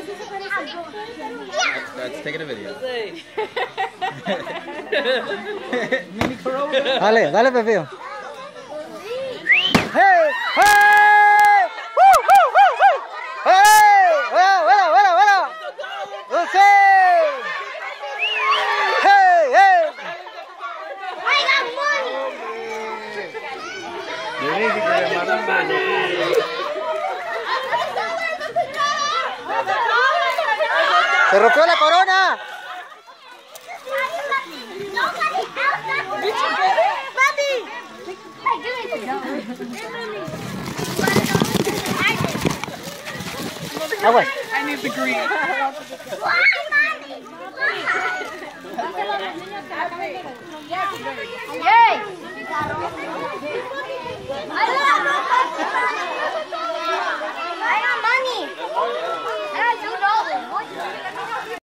That's taking a video. Mini Corona. Dale, dale, Pepillo. ¡Hey! ¡Hey! ¡Woo, woo, woo, woo! ¡Hey! ¡Bueno, bueno, bueno, bueno! ¡Dulce! ¡Hey, hey! ¡Se rompió la corona! Ah, bueno. I need the green. Yay!